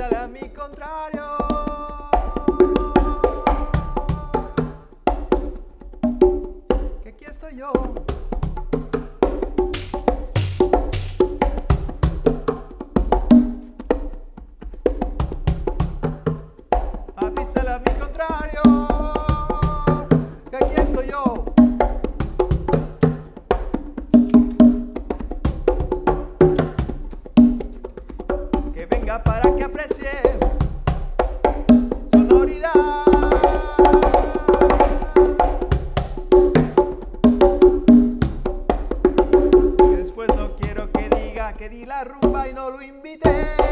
Avísale a mi contrario. Que aquí estoy yo. Avísale a mi contrario. Que aquí estoy yo. Que venga para que aprecie sonoridad. Que después no quiero que diga que di la rumba y no lo invité.